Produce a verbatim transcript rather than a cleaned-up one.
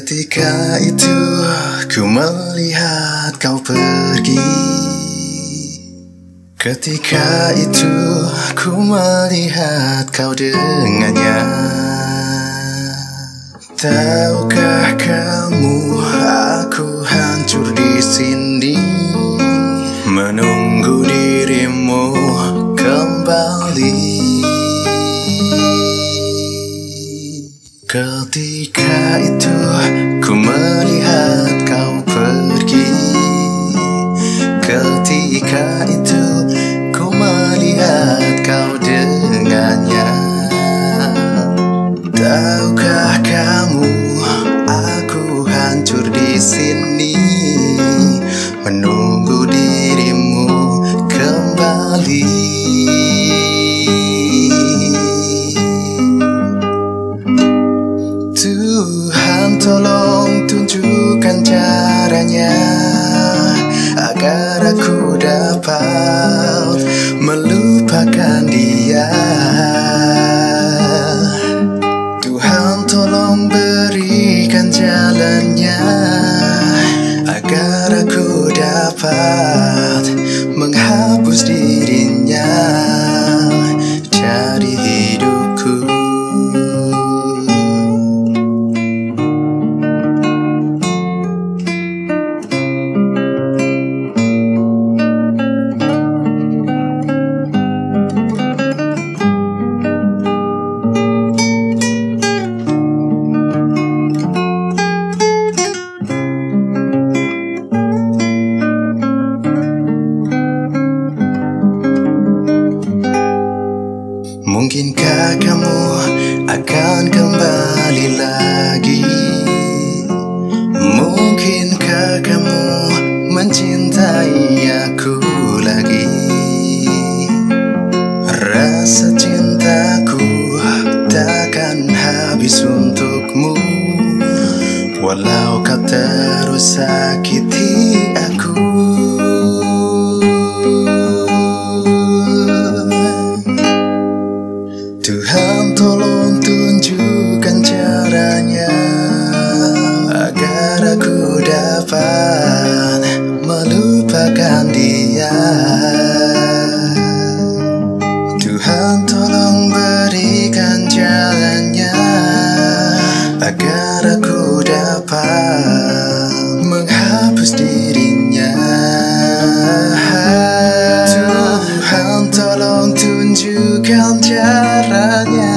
Ketika itu ku melihat kau pergi. Ketika itu ku melihat kau dengannya. Tahukah kamu aku hancur di sini menunggu dirimu kembali. Ketika itu ku melihat kau pergi. Ketika itu ku melihat kau dengannya. Tahukah kamu aku hancur di sini menunggu dirimu kembali. Tuhan tolong tunjukkan caranya agar aku dapat melupakan dia. Tuhan tolong berikan jalannya agar aku dapat menghapus dirinya dari hidupku. Mungkinkah kamu akan kembali lagi? Mungkinkah kamu mencintai aku lagi? Rasa cintaku takkan habis untukmu, walau kau terus sakiti aku. Tuhan tolong tunjukkan caranya agar aku dapat melupakan dia. Tuhan tolong berikan jalannya agar aku dapat menghapus dirinya. Tuhan tolong tunjukkan caranya